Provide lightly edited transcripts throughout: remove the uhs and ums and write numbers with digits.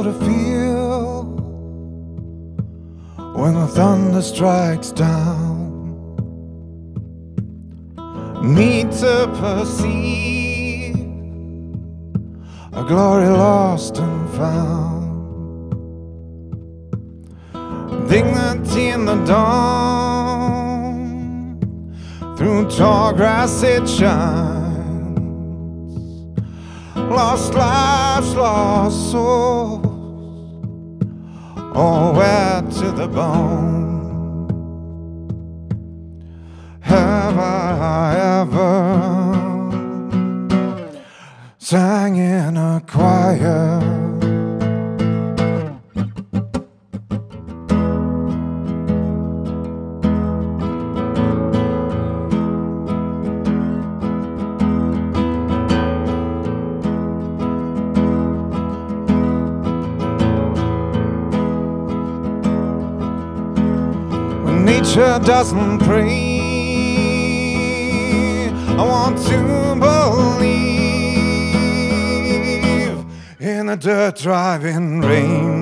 to feel when the thunder strikes down. Need to perceive a glory lost and found. Dignity in the dawn, through tall grass it shines. Lost lives, lost souls, all wet to the bone. Have I ever sang in a choir? When nature doesn't pray, I want to believe in the dirt driving rain.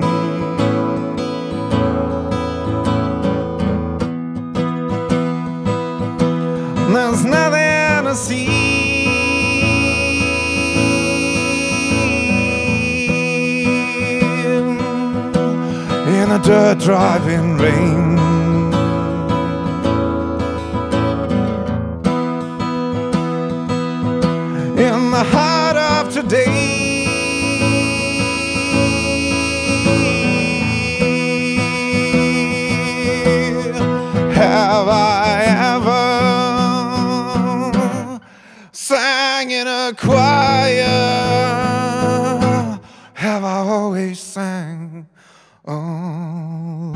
There's nothing to see in the dirt driving rain. In the heart of today, have I ever sang in a choir? Have I always sang alone?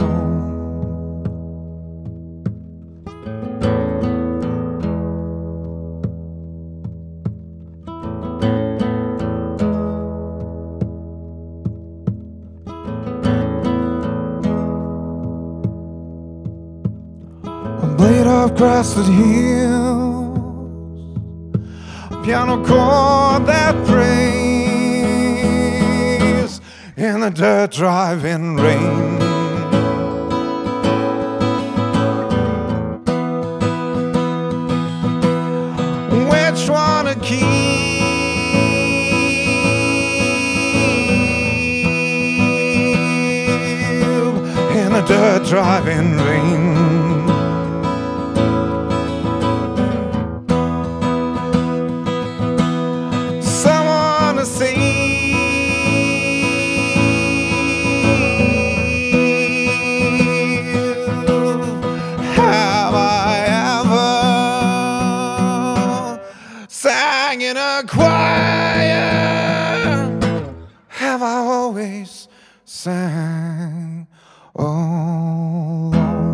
A blade of grass that heals, a piano chord that prays in the dirt driving rain. Which one to keep in the dirt driving rain? To see, have I ever sang in a choir? Have I always sang alone?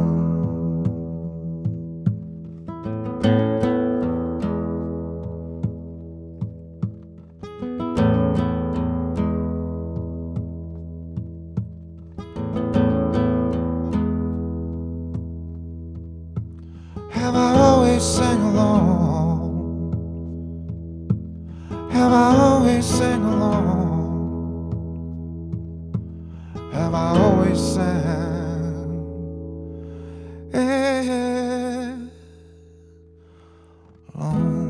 Have I always sang alone? Have I always sang alone? Have I always sang alone?